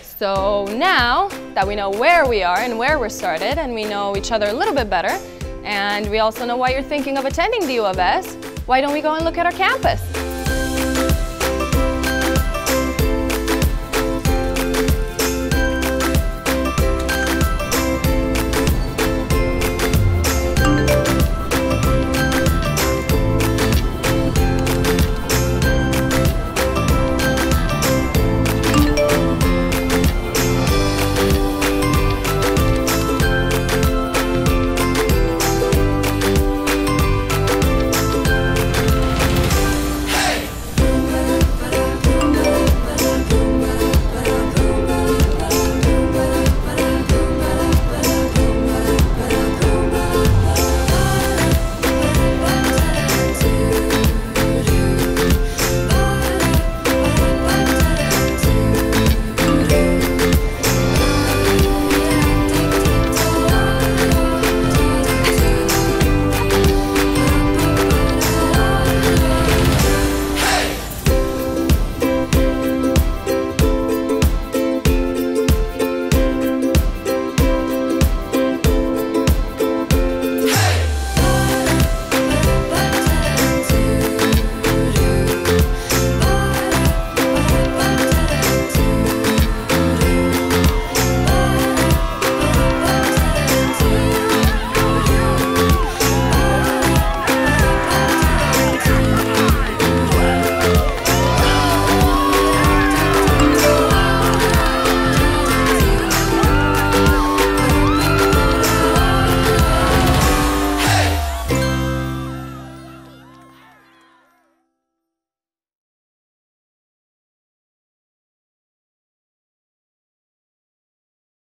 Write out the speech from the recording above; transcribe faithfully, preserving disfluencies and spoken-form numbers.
So now that we know where we are and where we're started, and we know each other a little bit better, and we also know why you're thinking of attending the U of S, why don't we go and look at our campus?